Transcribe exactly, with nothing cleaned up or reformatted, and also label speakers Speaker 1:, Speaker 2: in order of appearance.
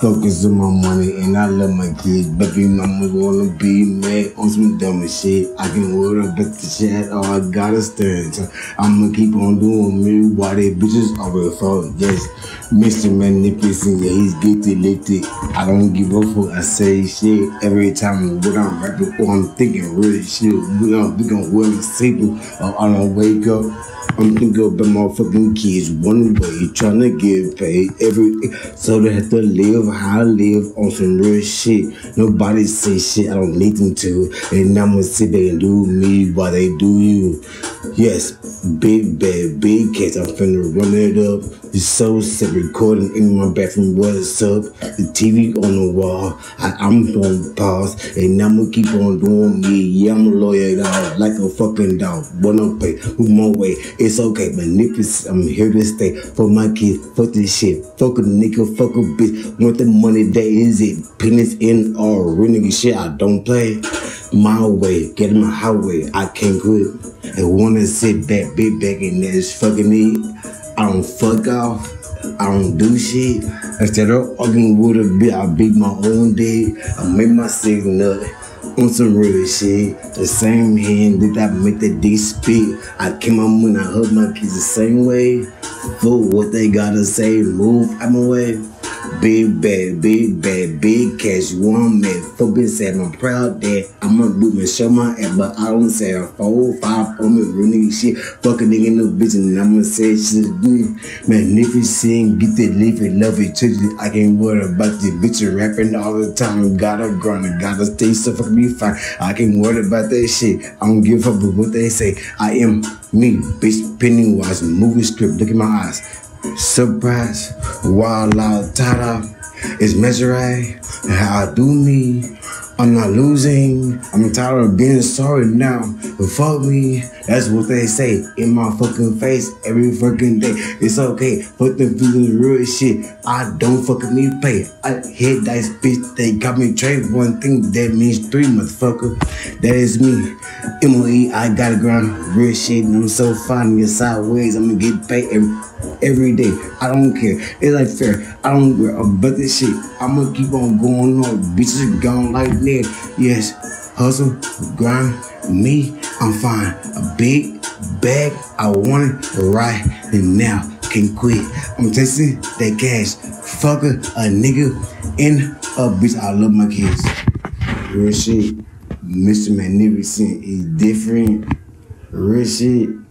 Speaker 1: focus on my money and I love my kids. Baby mama wanna be mad on some dumb shit. I can worry about the shit, or I gotta stand. So I'ma keep on doing me while they bitches always fall. Yes, Mister Magnificent, yeah, he's gifted, lifted. I don't give a fuck, I say shit every time when I'm rapping or I'm thinking real shit. We gon' we gon' wear the sleeping or I don't wake up. I'm thinking about my fucking kids one way, trying to get paid every so they have to live how I live on some real shit. Nobody say shit, I don't need them to. And I'ma sit there and do me while they do you. Yes, big bad, big cats, I'm finna run it up. It's so sick, recording in my bathroom, what's up? The T V on the wall, I, I'm gonna pause. And I'ma keep on doing me, yeah, I'm a lawyer dog, like a fucking dog. Wanna pay, move my way, it's okay, Magnificent, I'm here to stay. For my kids, fuck this shit, fuck a nigga, fuck a bitch. Want the money, that is it. Penis in or real nigga shit, I don't play. My way, get in my highway, I can't quit. I wanna sit back, big back in this fucking it. I don't fuck off, I don't do shit. Instead of arguing with a bitch, I beat my own dick. I make my signal on some real shit. The same hand that I make the dick spit. I came on when I hug my kids the same way. For what they gotta say, move out my way. Big bad, big bad, big cash, you want me? For bitch said I'm proud that I'ma do me, show my ass, but I don't say a four, five for me, real nigga shit. Fuck a nigga no bitch, and I'ma say shit good. Magnificent, get that leaf and love it, touch it. I can't worry about this bitch rapping all the time. Gotta grind, gotta stay so fucking be fine. I can't worry about that shit. I don't give a fuck with what they say. I am me, bitch, Pennywise, movie script, look at my eyes. Surprise, wild out, tada, it's measuring how I do me. I'm not losing. I'm tired of being sorry now. But fuck me, that's what they say in my fucking face every fucking day. It's okay, fuck them feelings, real shit. I don't fucking need pay. I hit dice, bitch. They got me trade one thing that means three, motherfucker. That is me. M O E, I gotta grind real shit. And I'm so fine in sideways. I'm gonna get paid every. Every day, I don't care. It's like fair. I don't care about this shit. I'ma keep on going on. Bitches gone like that. Yes, hustle, grind, me, I'm fine. A big bag, I want it right and now. Can't quit. I'm tasting that cash. Fucker, a nigga, and a bitch. I love my kids. Real shit. Mister Magnificent is different. Real shit.